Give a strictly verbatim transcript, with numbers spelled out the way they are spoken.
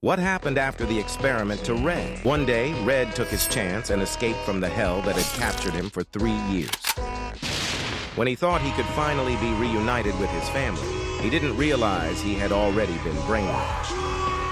What happened after the experiment to Red? One day, Red took his chance and escaped from the hell that had captured him for three years. When he thought he could finally be reunited with his family, he didn't realize he had already been brainwashed.